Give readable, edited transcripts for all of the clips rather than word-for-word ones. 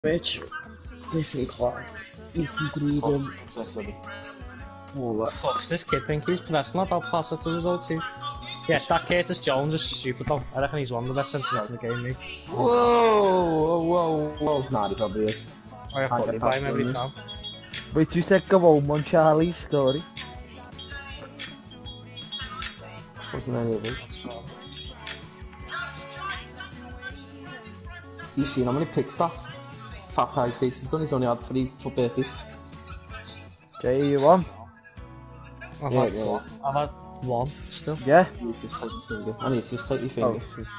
Rich, different car, Ethan Green, Fuck's this kid think he's professional, I'll pass it to his old team. Yeah, that Curtis Jones is stupid though. I reckon he's one of the best centres in the game, mate. Whoa. Nah, he probably is. I probably buy him every time. Wait, you said go home on Charlie's story. Wasn't any of it. You seen how many pick stuff Fat Pie Face has done? He's only had 3 for birthdays. Okay, you won? I've had one still. Yeah? I need to just take your finger. I need to just take your finger.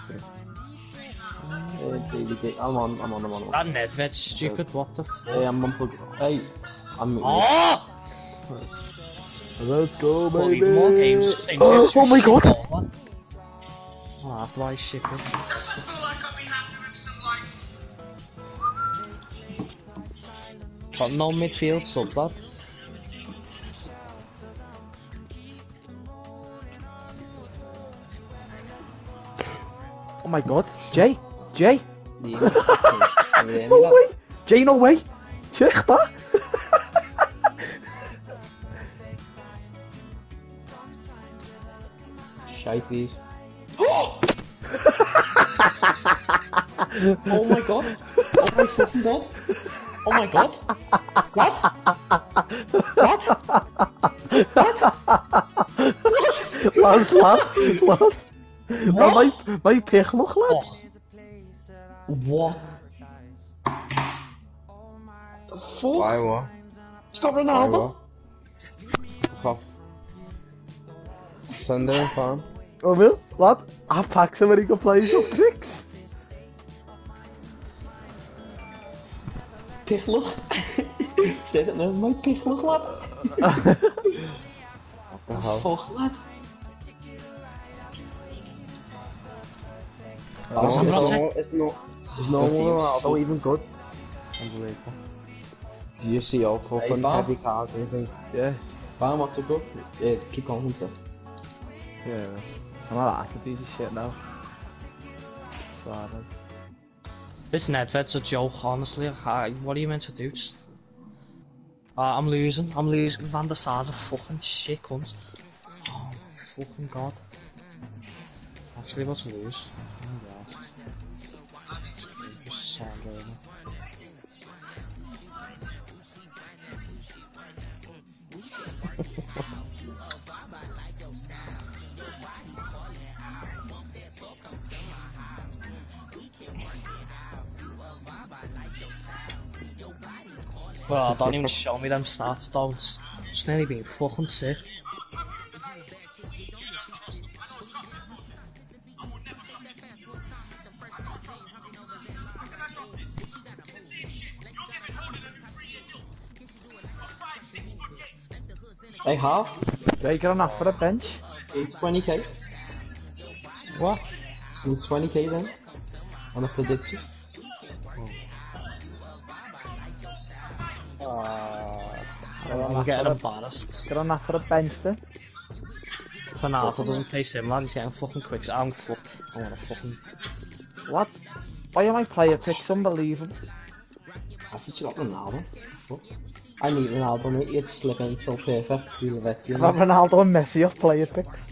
Oh, I'm on. That Nedved's stupid, what the fuck? Hey, I'm unplugged. Hey, I'm... Oh! Let's go, Holy baby! more games. Oh my god! Oh, that's why he's shipping. Got no midfield subs, lads. Oh my god, Jay! Yeah, No way! Jay, no way! Check that! Shite these. Oh my god! Oh my fucking god! Oh my god! What? What? What? Lad. My pick nog, lad. Oh. What? The fuck? Why what? It's got Ronaldo. Gaf. Sunday and farm. Oh wel, lad. I pack so many good players up picks. Pichloch. Staat het nou? My pichloch, lad. What the hell? Fuck, lad. It's no So even good. Unbelievable. Do you see how fucking Bam. heavy cards I think? Yeah. Bam, what's it go? Yeah, kick on, Hunter. Yeah. I'm not after these shit now. Suarez. This Nedved's a joke, honestly. What are you meant to do? Just... I'm losing. Van der Sar's a fucking shit cunt. Oh my fucking god. Actually, what's to lose? Oh my god. Just sound over. Well, don't even show me them stats, don't. Just nearly being fucking sick. I have. Jay, get on that for a bench. It's 20k. What? It's 20k then. On a prediction. I'm getting embarrassed. Get on that for a bench then. Fanato doesn't play similar, he's getting fucking quick. I want a fucking... What? Why am I player picks? Unbelievable. I thought you got Ronaldo. Fuck. I need Ronaldo, mate. You'd slip in so perfect. You love it, you I've got Ronaldo and Messi off player picks.